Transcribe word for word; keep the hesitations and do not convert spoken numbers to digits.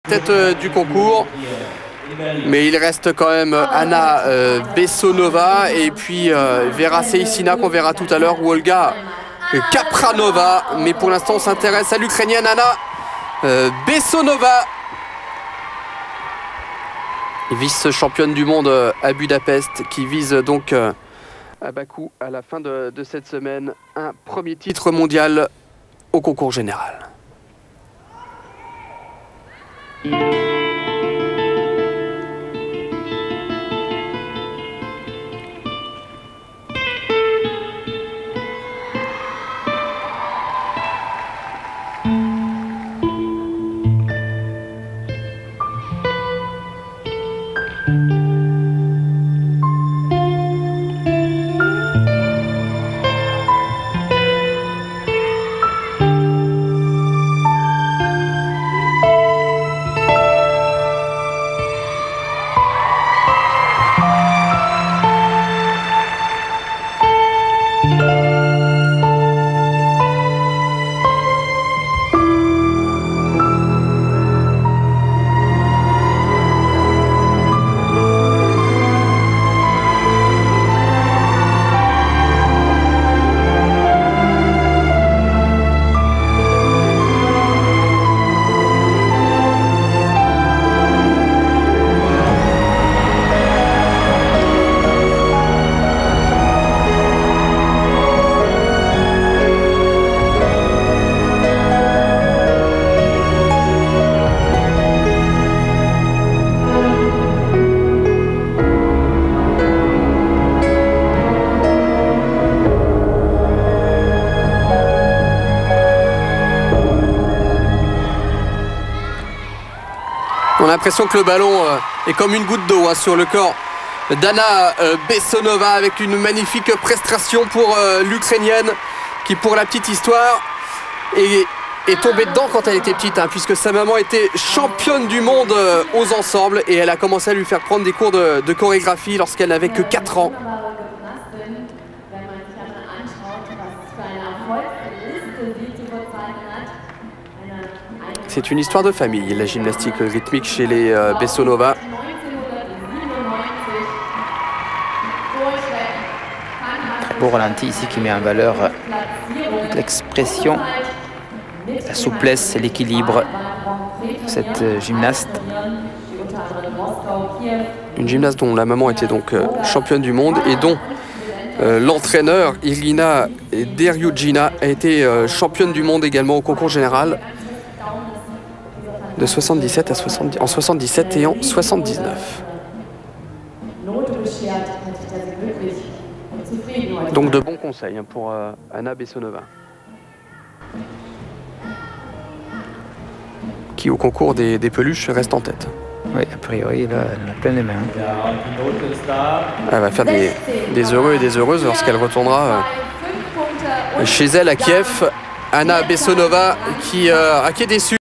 tête euh, du concours. Mais il reste quand même Anna euh, Bessonova et puis euh, Vera Seissina qu'on verra tout à l'heure, ou Olga Kapranova. Mais pour l'instant, on s'intéresse à l'Ukrainienne Anna euh, Bessonova, vice-championne du monde à Budapest, qui vise donc euh, à Bakou à la fin de, de cette semaine un premier titre mondial au concours général. On a l'impression que le ballon euh, est comme une goutte d'eau hein, sur le corps d'Anna euh, Bessonova, avec une magnifique prestation pour euh, l'Ukrainienne, qui, pour la petite histoire, est, est tombée dedans quand elle était petite, hein, puisque sa maman était championne du monde euh, aux ensembles, et elle a commencé à lui faire prendre des cours de, de chorégraphie lorsqu'elle n'avait que quatre ans. C'est une histoire de famille, la gymnastique rythmique chez les euh, Bessonova. Beau ralenti ici qui met en valeur l'expression, la souplesse et l'équilibre de cette gymnaste. Une gymnaste dont la maman était donc euh, championne du monde et dont euh, l'entraîneur Irina Deryugina a été euh, championne du monde également au concours général de soixante-dix-sept à soixante-dix, en soixante-dix-sept et en soixante-dix-neuf. Donc de bons conseils hein, pour euh, Anna Bessonova, qui au concours des, des peluches reste en tête. Oui, a priori, là, elle a plein les mains. Elle va faire des, des heureux et des heureuses lorsqu'elle retournera euh, chez elle à Kiev. Anna Bessonova qui, euh, qui est déçue.